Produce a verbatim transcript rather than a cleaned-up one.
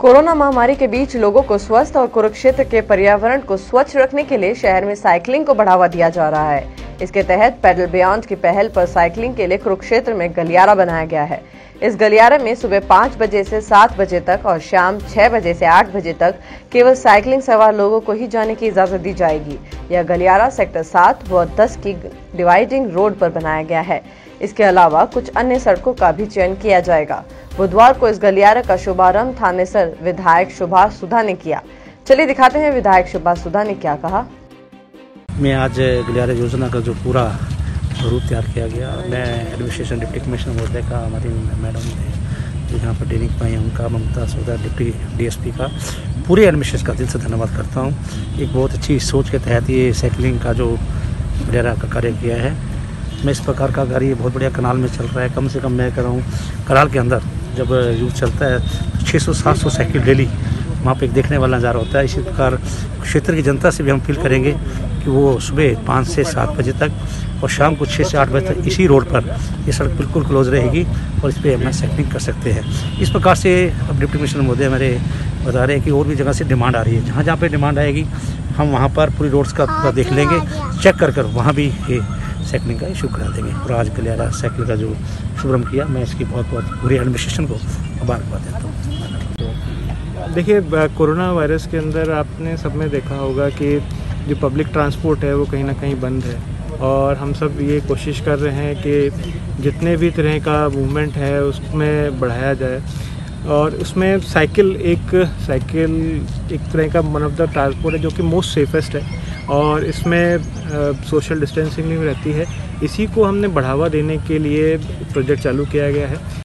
Corona महामारी के बीच लोगों को स्वस्थ और कुरुक्षेत्र के पर्यावरण को स्वच्छ रखने के लिए शहर में साइकिलिंग को बढ़ावा दिया जा रहा है। इसके तहत पैडल बियॉन्ड की पहल पर साइकिलिंग के लिए कुरुक्षेत्र में गलियारा बनाया गया है। इस गलियारे में सुबह पाँच बजे से सात बजे तक और शाम छह बजे से आठ बजे तक केवल साइकिलिंग सवार लोगों को ही जाने की इजाजत दी जाएगी। यह गलियारा सेक्टर सात व दस की डिवाइडिंग रोड पर बनाया गया है। इसके अलावा कुछ अन्य सड़कों का भी चयन किया जाएगा। बुधवार को इस गलियारे का शुभारंभ थानेसर विधायक सुभाष सुधा ने किया। चलिए दिखाते हैं विधायक सुभाष सुधा ने क्या कहा। मैं आज गलियारे योजना का जो पूरा रूप तैयार किया गया, मैं एडमिनिस्ट्रेशन डिप्टी कमिश्नर महोदय का, हमारी मैडम ने जो यहाँ पर ट्रेनिंग पाई उनका, ममता सौदा डिप्टी डीएसपी का, पूरे एडमिनिस्ट्रेशन का दिल से धन्यवाद करता हूँ। एक बहुत अच्छी सोच के तहत ये साइकिलिंग का जो गलियारा का कार्य किया है। मैं इस प्रकार का गाड़ी बहुत बढ़िया कनाल में चल रहा है। कम से कम मैं कह रहा हूँ कनाल के अंदर जब यूज चलता है तो छः सौ सात सौ साइकिल डेली वहाँ पे एक देखने वाला नज़ारा होता है। इसी प्रकार क्षेत्र की जनता से भी हम अपील करेंगे कि वो सुबह पाँच से सात बजे तक और शाम को छः से आठ बजे तक इसी रोड पर ये सड़क बिल्कुल क्लोज रहेगी और इस पर अपना साइकिलिंग कर सकते हैं। इस प्रकार से अब डिप्टी कमिश्नर महोदय मेरे बता रहे हैं कि और भी जगह से डिमांड आ रही है। जहाँ जहाँ पर डिमांड आएगी हम वहाँ पर पूरी रोड्स का पूरा देख लेंगे, चेक कर कर वहाँ भी ये साइकिलिंग का इशू करा देंगे। और आज गलियारा साइकिल का जो शुभारंभ किया, मैं इसकी बहुत बहुत पूरे एडमिनिस्ट्रेशन को मुबारकबाद देता हूँ। देखिए, कोरोना वायरस के अंदर आपने सब में देखा होगा कि जो पब्लिक ट्रांसपोर्ट है वो कहीं ना कहीं बंद है और हम सब ये कोशिश कर रहे हैं कि जितने भी तरह का मूवमेंट है उसमें बढ़ाया जाए। और उसमें साइकिल एक साइकिल एक तरह का वन ऑफ द ट्रांसपोर्ट है जो कि मोस्ट सेफेस्ट है और इसमें सोशल डिस्टेंसिंग भी रहती है। इसी को हमने बढ़ावा देने के लिए प्रोजेक्ट चालू किया गया है।